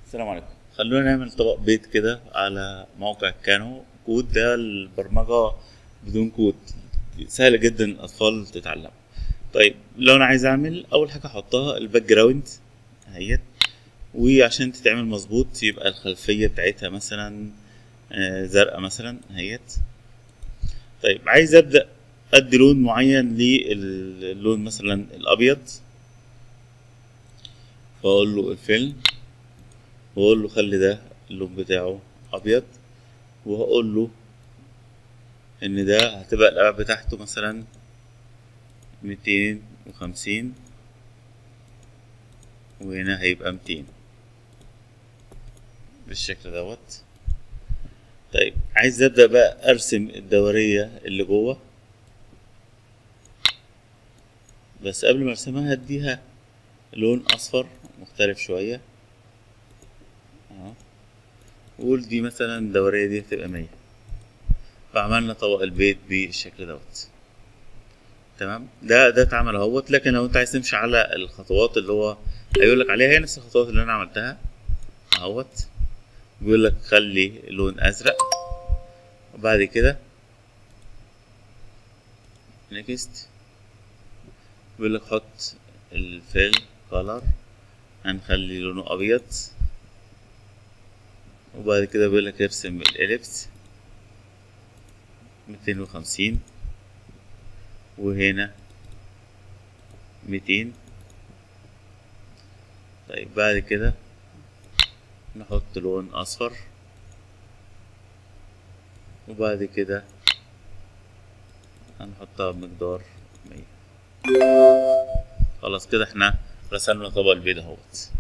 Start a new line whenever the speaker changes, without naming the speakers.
السلام عليكم. خلونا نعمل طبق بيض كده على موقع كانو. كود ده البرمجة بدون كود، سهل جدا الأطفال تتعلم. طيب لو أنا عايز أعمل أول حاجة أحطها الباك جراوند اهيت، وعشان تتعمل مظبوط يبقى الخلفية بتاعتها مثلا زرقاء مثلا اهيت. طيب عايز أبدأ أدي لون معين للون مثلا الأبيض، فأقول له الفيلم واقول له خلي ده اللون بتاعه ابيض، وهقول له ان ده هتبقى الابعاد بتاعته مثلا 250 وهنا هيبقى 200 بالشكل دوت. طيب عايز ابدا بقى ارسم الدورية اللي جوه، بس قبل ما ارسمها هديها لون اصفر مختلف شوية اهو، وقول دي مثلا الدورية دي هتبقى 100. فعملنا طبق البيض بالشكل دوت. تمام، ده اتعمل اهوت. لكن لو انت عايز تمشي على الخطوات اللي هو هيقول لك عليها، هي نفس الخطوات اللي انا عملتها اهوت. بيقول لك خلي لون ازرق، وبعد كده نيكست بيقول لك حط الفيل كولر، هنخلي لونه ابيض، وبعد كده بيقول لك ارسم الاليبس 250 وهنا 200. طيب بعد كده نحط لون اصفر، وبعد كده هنحطها بمقدار 100. خلاص كده احنا رسمنا طبق البيض اهوت.